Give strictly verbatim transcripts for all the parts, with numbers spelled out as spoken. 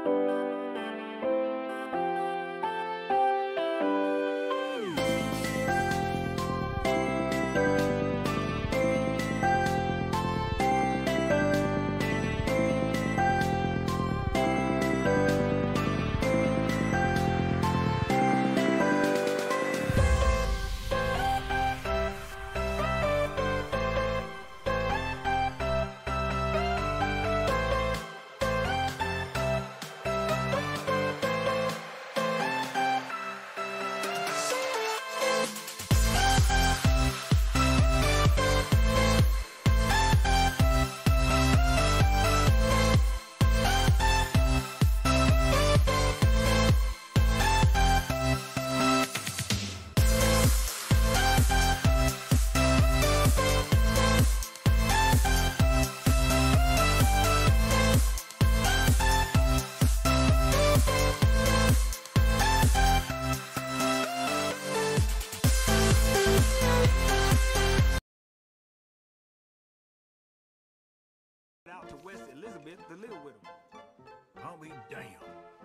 Out to West Elizabeth to live with him. I'll be damned.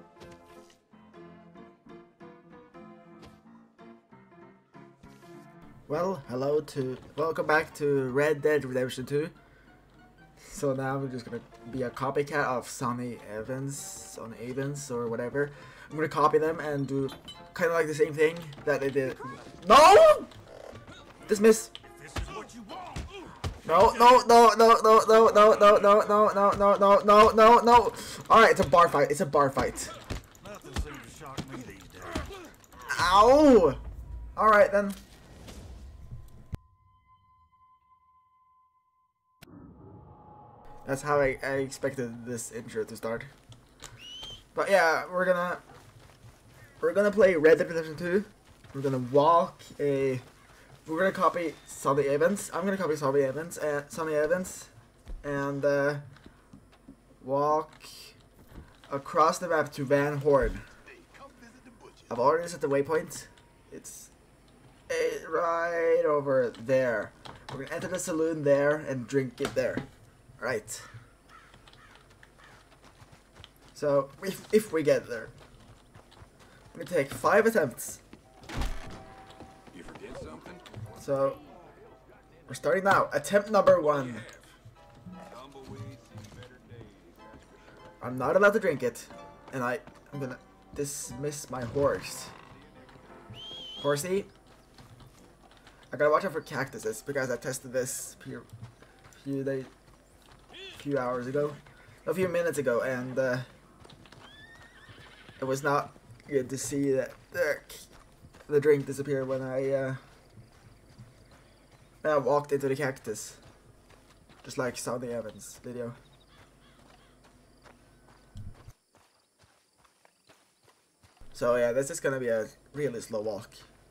Well, hello to welcome back to Red Dead Redemption two. So now we're just gonna be a copycat of Sonny Evans, Sonny Evans or whatever. I'm gonna copy them and do kind of like the same thing that they did. No! Dismiss. No, no, no, no, no, no, no, no, no, no, no, no, no, no, no, no. Alright, it's a bar fight. It's a bar fight. Nothing seems to shock me these days. Ow! Alright then. That's how I, I expected this intro to start. But yeah, we're gonna we're gonna play Red Dead Redemption two. We're gonna walk a we're gonna copy Sonny Evans. I'm gonna copy Sonny Evans and Sonny Evans and uh, walk across the map to Van Horn. I've already set the waypoint. It's uh, right over there. We're gonna enter the saloon there and drink it there. Right. So if if we get there, we take five attempts. You forget something? So we're starting now. Attempt number one. Tumbleweed, see better days, that's for sure. I'm not allowed to drink it, and I I'm gonna dismiss my horse. Horsey, I gotta watch out for cactuses because I tested this few few days. few hours ago, a few minutes ago, and uh, it was not good to see that uh, the drink disappear when I uh, when I walked into the cactus, just like Sonny Evans' video. So yeah, this is gonna be a really slow walk.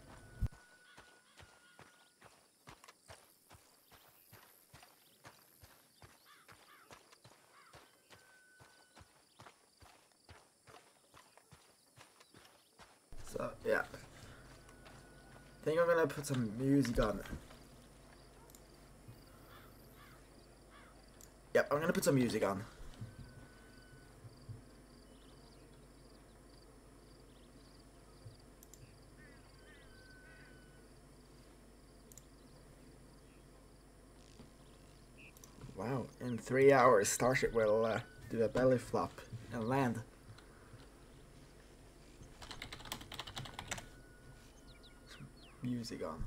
So yeah, I think I'm gonna put some music on. Yep, I'm gonna put some music on. Wow, in three hours Starship will uh, do a belly flop and land. Music on.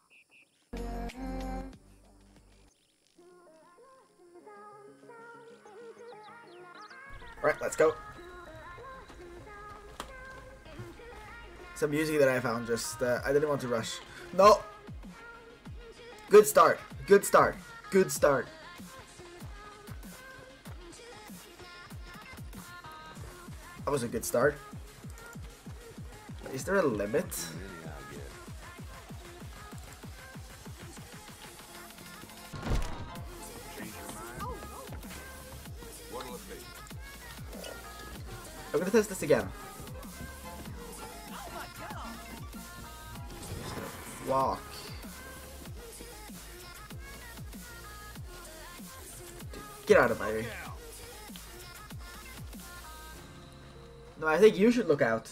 Alright, let's go. Some music that I found, just, uh, I didn't want to rush. No! Good start. Good start. Good start. That was a good start. Is there a limit? I'm gonna test this again. Walk. Get out of my way. No, I think you should look out.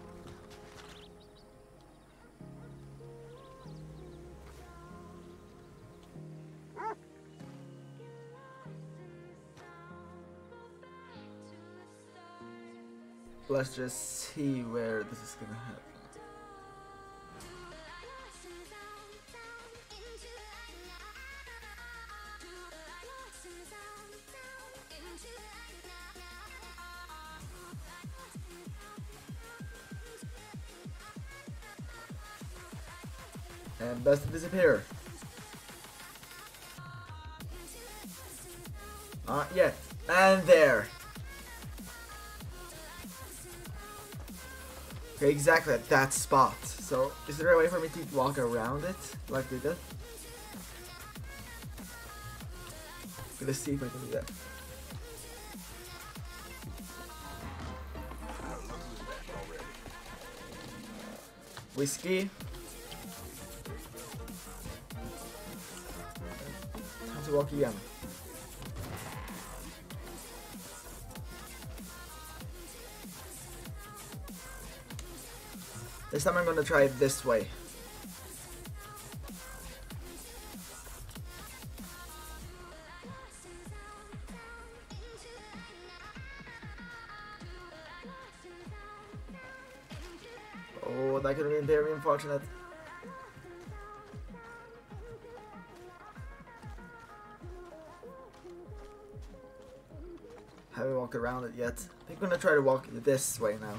Let's just see where this is gonna happen. And best to disappear. Not yet. And there. Okay, exactly at that spot. So, is there a way for me to walk around it like we did? Let's see if I can do that. Whiskey. Time to walk again. This time I'm gonna try it this way. Oh, that could have been very unfortunate. Haven't walked around it yet. I think I'm gonna try to walk this way now.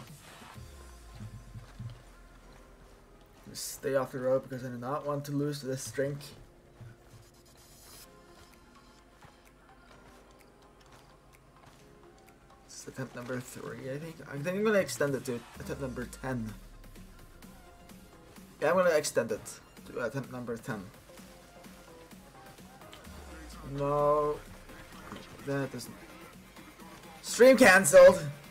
Just stay off the road because I do not want to lose this drink. It's attempt number three, I think. I think I'm gonna extend it to attempt number ten. Yeah, I'm gonna extend it to attempt number ten. No, that doesn't. Stream cancelled.